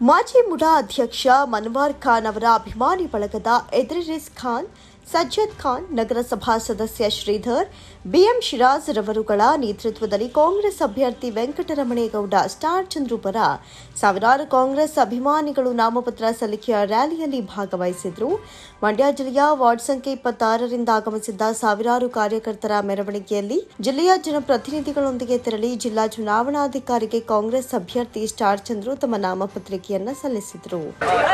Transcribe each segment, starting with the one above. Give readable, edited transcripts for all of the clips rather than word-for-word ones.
ಮಾಜಿ ಮುಡಾ ಅಧ್ಯಕ್ಷ ಮನ್ವಾರ್ ಖಾನ್ ಅವರ ಅಭಿಮಾನಿ ಬಳಗದ ಎದ್ರಿಸ್ ಖಾನ್, ಸಜ್ಜದ್ ಖಾನ್, ನಗರಸಭಾ ಸದಸ್ಯ ಶ್ರೀಧರ್, ಬಿಎಂ ಶಿರಾಜ್ ರವರುಗಳ ನೇತೃತ್ವದಲ್ಲಿ ಕಾಂಗ್ರೆಸ್ ಅಭ್ಯರ್ಥಿ ವೆಂಕಟರಮಣೇಗೌಡ ಸ್ಟಾರ್ ಚಂದ್ರು ಪರ ಸಾವಿರಾರು ಕಾಂಗ್ರೆಸ್ ಅಭಿಮಾನಿಗಳು ನಾಮಪತ್ರ ಸಲ್ಲಿಕೆಯ ರ್ಯಾಲಿಯಲ್ಲಿ ಭಾಗವಹಿಸಿದರು. ಮಂಡ್ಯ ಜಿಲ್ಲೆಯ ವಾರ್ಡ್ ಸಂಖ್ಯೆ 26ರಿಂದ ಆಗಮಿಸಿದ್ದ ಸಾವಿರಾರು ಕಾರ್ಯಕರ್ತರ ಮೆರವಣಿಗೆಯಲ್ಲಿ ಜಿಲ್ಲೆಯ ಜನಪ್ರತಿನಿಧಿಗಳೊಂದಿಗೆ ತೆರಳಿ ಜಿಲ್ಲಾ ಚುನಾವಣಾಧಿಕಾರಿಗೆ ಕಾಂಗ್ರೆಸ್ ಅಭ್ಯರ್ಥಿ ಸ್ಟಾರ್ ಚಂದ್ರು ತಮ್ಮ ನಾಮಪತ್ರಿಕೆಯನ್ನು ಸಲ್ಲಿಸಿದರು.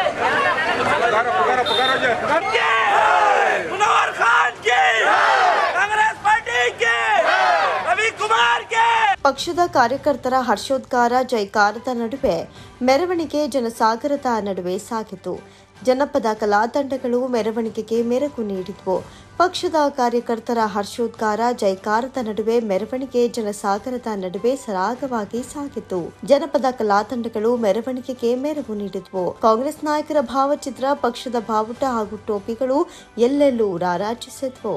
ಪಕ್ಷದ ಕಾರ್ಯಕರ್ತರ ಹರ್ಷೋದ್ಗಾರ, ಜೈಕಾರದ ನಡುವೆ ಮೆರವಣಿಗೆ ಜನಸಾಗರದ ನಡುವೆ ಸಾಗಿತು. ಜನಪದ ಕಲಾ ತಂಡಗಳು ಮೆರವಣಿಗೆಗೆ ಮೆರುಗು ನೀಡಿದ್ವು. ಪಕ್ಷದ ಕಾರ್ಯಕರ್ತರ ಹರ್ಷೋದ್ಗಾರ, ಜೈಕಾರದ ನಡುವೆ ಮೆರವಣಿಗೆ ಜನಸಾಗರದ ನಡುವೆ ಸರಾಗವಾಗಿ ಸಾಗಿತು. ಜನಪದ ಕಲಾ ತಂಡಗಳು ಮೆರವಣಿಗೆಗೆ ಮೆರುಗು ನೀಡಿದ್ವು. ಕಾಂಗ್ರೆಸ್ ನಾಯಕರ ಭಾವಚಿತ್ರ, ಪಕ್ಷದ ಬಾವುಟ ಹಾಗೂ ಟೋಪಿಗಳು ಎಲ್ಲೆಲ್ಲೂ ರಾರಾಜಿಸಿದ್ವು.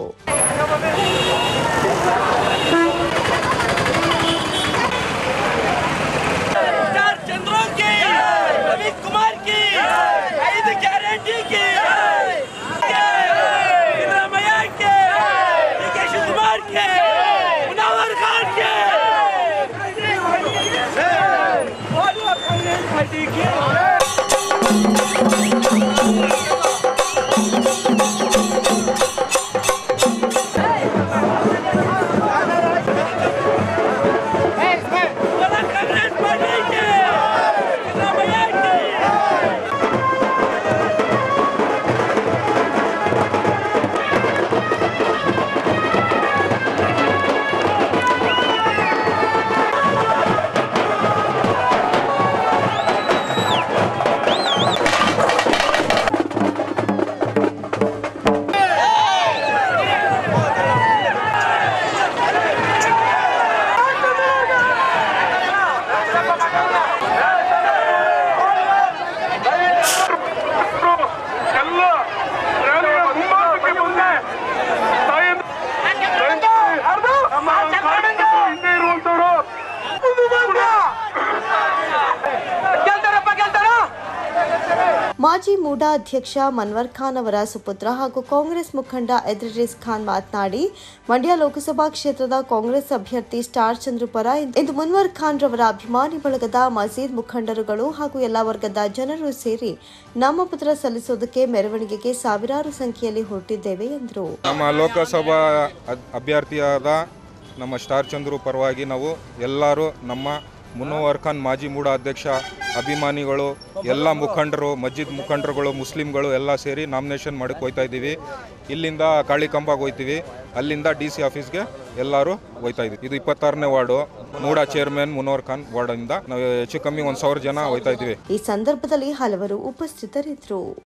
ಮಾಜಿ ಮೂಡಾ ಅಧ್ಯಕ್ಷ ಮನ್ವಾರ್ ಖಾನ್ ಅವರ ಸುಪುತ್ರ ಹಾಗೂ ಕಾಂಗ್ರೆಸ್ ಮುಖಂಡ ಎದ್ರಿಸ್ ಖಾನ್ ಮಾತನಾಡಿ, ಮಂಡ್ಯ ಲೋಕಸಭಾ ಕ್ಷೇತ್ರದ ಕಾಂಗ್ರೆಸ್ ಅಭ್ಯರ್ಥಿ ಸ್ಟಾರ್ ಚಂದ್ರು ಪರ ಇಂದು ಮನ್ವಾರ್ ಖಾನ್ ರವರ ಅಭಿಮಾನಿ ಬಳಗದ ಮಸೀದ್ ಮುಖಂಡರುಗಳು ಹಾಗೂ ಎಲ್ಲಾ ವರ್ಗದ ಜನರು ಸೇರಿ ನಾಮಪತ್ರ ಸಲ್ಲಿಸುವುದಕ್ಕೆ ಮೆರವಣಿಗೆಗೆ ಸಾವಿರಾರು ಸಂಖ್ಯೆಯಲ್ಲಿ ಹೊರಟಿದ್ದೇವೆ ಎಂದರು. ನಮ್ಮ ಲೋಕಸಭಾ ಅಭ್ಯರ್ಥಿಯಾದ ನಮ್ಮ ಸ್ಟಾರ್ ಚಂದ್ರು ಪರವಾಗಿ ನಾವು ಎಲ್ಲರೂ ನಮ್ಮ ಮನ್ವಾರ್ ಖಾನ್ ಮಾಜಿ ಮೂಡಾ ಅಧ್ಯಕ್ಷ ಅಭಿಮಾನಿಗಳು, ಎಲ್ಲ ಮುಖಂಡರು, ಮಸ್ಜಿದ್ ಮುಖಂಡರುಗಳು, ಮುಸ್ಲಿಂಗಳು ಎಲ್ಲ ಸೇರಿ ನಾಮಿನೇಷನ್ ಮಾಡಕ್ಕೆ ಹೋಗ್ತಾ ಇದ್ದೀವಿ. ಇಲ್ಲಿಂದ ಕಾಳಿಕಂಬಾಗೆ ಹೋಗ್ತೀವಿ, ಅಲ್ಲಿಂದ DC ಆಫೀಸ್ಗೆ ಎಲ್ಲರೂ ಹೋಗ್ತಾ ಇದ್ದೀವಿ. ಇದು 26ನೇ ವಾರ್ಡು, ಮೂಡಾ ಚೇರ್ಮನ್ ಮನ್ವಾರ್ ಖಾನ್ ವಾರ್ಡಿಂದ ನಾವು ಹೆಚ್ಚು ಕಮ್ಮಿ 1,000 ಜನ ಹೋಗ್ತಾ ಇದ್ದೀವಿ. ಈ ಸಂದರ್ಭದಲ್ಲಿ ಹಲವರು ಉಪಸ್ಥಿತರಿದ್ದರು.